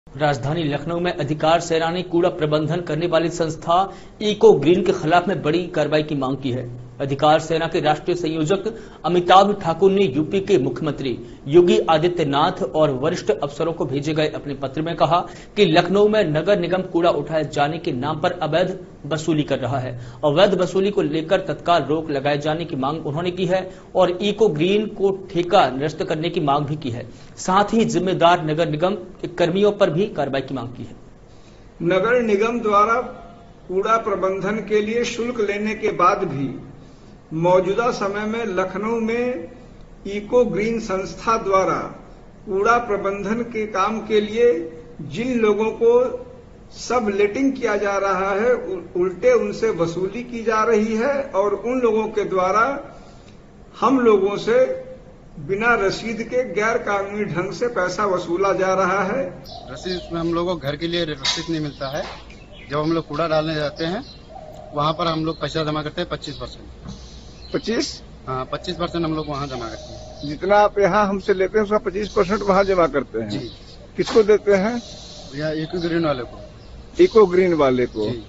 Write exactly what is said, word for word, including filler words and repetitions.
राजधानी लखनऊ में अधिकार सेनानी कूड़ा प्रबंधन करने वाली संस्था इको ग्रीन के खिलाफ में बड़ी कार्रवाई की मांग की है। अधिकार सेना के राष्ट्रीय संयोजक अमिताभ ठाकुर ने यूपी के मुख्यमंत्री योगी आदित्यनाथ और वरिष्ठ अफसरों को भेजे गए अपने पत्र में कहा कि लखनऊ में नगर निगम कूड़ा उठाए जाने के नाम पर अवैध वसूली कर रहा है। अवैध वसूली को लेकर तत्काल रोक लगाए जाने की मांग उन्होंने की है और इको ग्रीन को ठेका निरस्त करने की मांग भी की है। साथ ही जिम्मेदार नगर निगम के कर्मियों पर भी कार्रवाई की मांग की है। नगर निगम द्वारा कूड़ा प्रबंधन के लिए शुल्क लेने के बाद भी मौजूदा समय में लखनऊ में इको ग्रीन संस्था द्वारा कूड़ा प्रबंधन के काम के लिए जिन लोगों को सब लेटिंग किया जा रहा है, उल्टे उनसे वसूली की जा रही है और उन लोगों के द्वारा हम लोगों से बिना रसीद के गैर कानूनी ढंग से पैसा वसूला जा रहा है। रसीद में हम लोगों को घर के लिए रसीद नहीं मिलता है। जब हम लोग कूड़ा डालने जाते हैं वहाँ पर हम लोग पैसा जमा करते हैं पच्चीस परसेंट पच्चीस हाँ पच्चीस परसेंट हम लोग वहाँ जमा करते हैं। जितना आप यहाँ हमसे लेते हैं उसका पच्चीस परसेंट वहाँ जमा करते हैं। जी। किसको देते हैं? या इको ग्रीन वाले को। इको ग्रीन वाले को।